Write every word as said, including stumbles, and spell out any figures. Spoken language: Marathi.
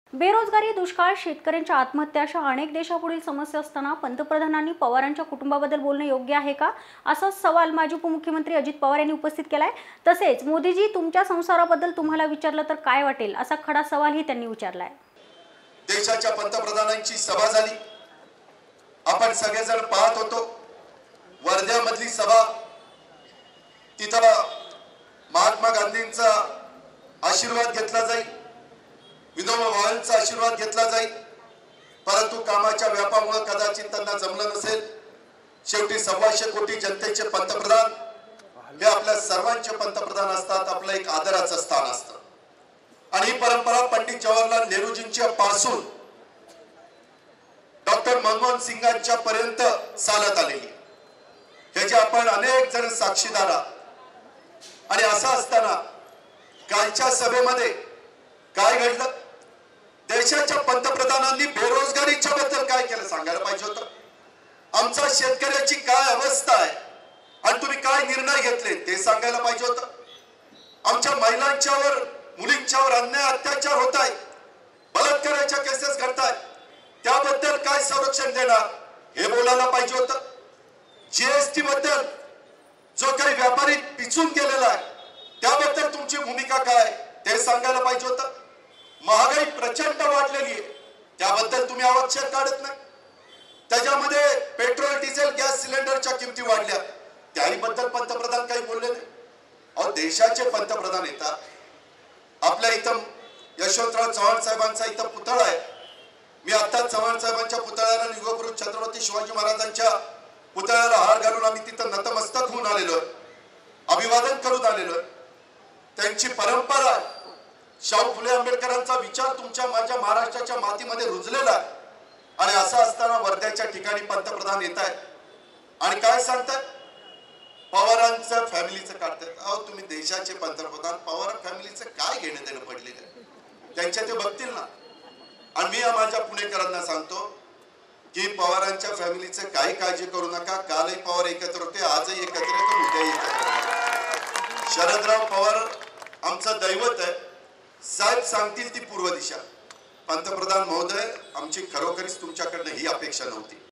बेरोजगारी, दुष्काळ, शेतकऱ्यांच्या आत्महत्या अशा अनेक देशापुढील समस्या असताना पंतप्रधानांनी पवारांच्या कुटुंबाबद्दल बोलणं योग्य आहे का, असा सवाल माजी उपमुख्यमंत्री अजित पवार यांनी उपस्थित केलाय। तसेच मोदीजी तुमच्या संसाराबद्दल तुम्हाला विचारलं तर काय वाटेल, असा खडा सवालही त्यांनी विचारलाय। देशाच्या पंतप्रधानांची सभा झाली, आपण सगळेजण पाहत होतो। वर्ध्यामधली सभा, तिथं महात्मा गांधींचा आशीर्वाद घेतला जाईल, विनोबा भावेंचा आशीर्वाद घेतला जाईल, परंतु कामाच्या व्यापामुळे कदाचित त्यांना जमलं नसेल। शेवटी सव्वाशे कोटी जनतेचे पंतप्रधान हे आपल्या सर्वांचे पंतप्रधान असतात, आपलं एक आदराचं स्थान असतं। आणि ही परंपरा पंडित जवाहरलाल नेहरूजींच्या पासून डॉक्टर मनमोहन सिंगांच्या पर्यंत चालत आलेली, ह्याचे आपण अनेक जण साक्षीदार आहात। आणि असं असताना कालच्या सभेमध्ये काय घडलं, देशाच्या पंतप्रधानांनी बेरोजगारीच्या बद्दल काय केलं सांगायला पाहिजे होतं। आमच्या शेतकऱ्याची काय अवस्था आहे आणि तुम्ही काय निर्णय घेतले ते सांगायला पाहिजे होतं। आमच्या महिलांच्यावर, मुलींच्यावर अन्याय अत्याचार होत आहे, बलात्काराच्या केसेस घडत आहेत, त्याबद्दल काय संरक्षण देणार हे बोलायला पाहिजे होतं। जीएसटी बद्दल जो काही व्यापारी पिचून गेलेला आहे त्याबद्दल तुमची भूमिका काय ते सांगायला पाहिजे होतं। महागाई प्रचंड वाढलेली आहे, त्याबद्दल तुम्ही अवक्षय काढत नाही। त्याच्यामध्ये पेट्रोल, डिझेल, गॅस सिलेंडरच्या किमती वाढल्या, त्याबद्दल पंतप्रधान काही बोलले नाही। अहो, देशाचे पंतप्रधान येतात, आपल्या इथं यशवंतराव चव्हाण साहेबांचा इथं पुतळा आहे। मी आता चव्हाण साहेबांच्या पुतळ्याला युगपुरुष छत्रपती शिवाजी महाराजांच्या पुतळ्याला हार घालून आम्ही तिथं नतमस्तक होऊन आलेलो, अभिवादन करून आलेलो। त्यांची परंपरा, शाहू फुले आंबेडकरांचा विचार तुमच्या माझ्या महाराष्ट्राच्या मातीमध्ये रुजलेला आहे। आणि असं असताना वर्ध्याच्या ठिकाणी पंतप्रधान येत आहेत आणि काय सांगतात, पवारांचं फॅमिलीचं काढतात। अहो, तुम्ही देशाचे पंतप्रधान, पवार फॅमिलीचं काय घेणं देणं पडलेलं आहे, त्यांच्या ते बघतील ना। आणि मी माझ्या पुणेकरांना सांगतो की पवारांच्या फॅमिलीचं काही काळजी करू नका, कालही पवार एकत्र होते, आजही एकत्र येतो, उद्याही एकत्र। शरदराव पवार आमचं दैवत आहे, साहेब सांगतील ती पूर्व दिशा। पंतप्रधान महोदय, आमची खरोखरीच तुमच्याकडनं ही अपेक्षा नव्हती।